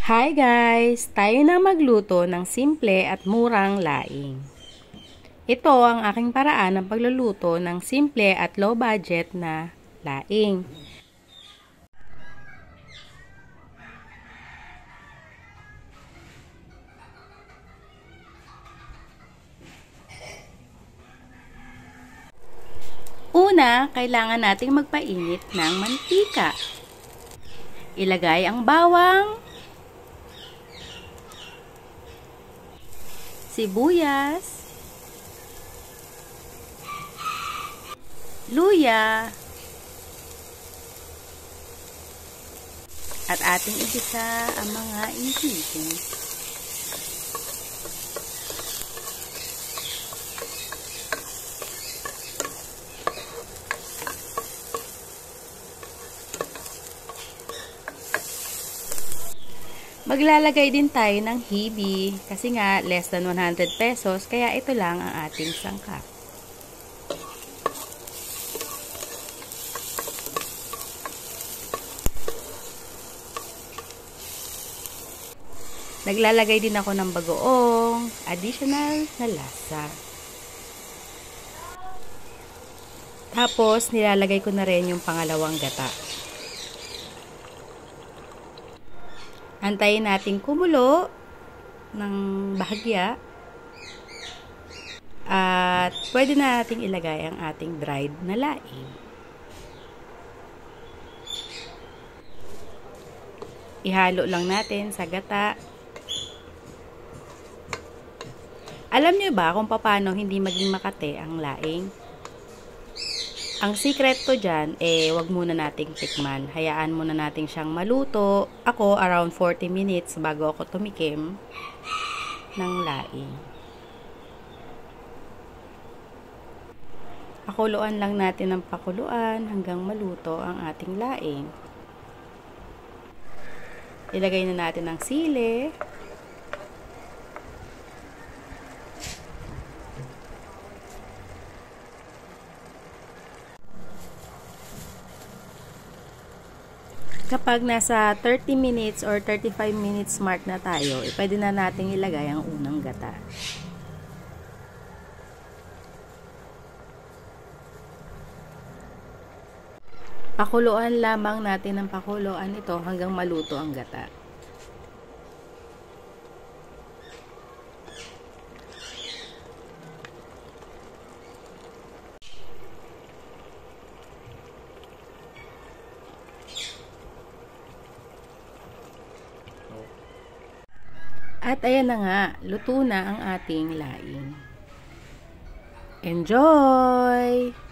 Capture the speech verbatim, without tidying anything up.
Hi guys! Tayo na magluto ng simple at murang laing. Ito ang aking paraan ng pagluluto ng simple at low budget na laing. Una, kailangan nating magpainit ng mantika. Ilagay ang bawang, sibuyas, luya, at ating igisa ang mga ingredients. Maglalagay din tayo ng hibi kasi nga less than one hundred pesos kaya ito lang ang ating sangkap. Naglalagay din ako ng bagoong, additional na lasa. Tapos nilalagay ko na rin yung pangalawang gata. Antayin natin kumulo ng bahagya at pwede na nating ilagay ang ating dried na laing. Ihalo lang natin sa gata. Alam nyo ba kung paano hindi maging makate ang laing? Ang secret ko dyan, eh, wag muna nating tikman. Hayaan muna natin siyang maluto. Ako, around forty minutes bago ako tumikim ng laing. Pakuluan lang natin ng pakuluan hanggang maluto ang ating laing. Ilagay na natin ang sili. Kapag nasa thirty minutes or thirty-five minutes mark na tayo, eh, pwede na natin ilagay ang unang gata. Pakuluan lamang natin ng pakuluan ito hanggang maluto ang gata. At ayan na nga, luto na ang ating laing. Enjoy!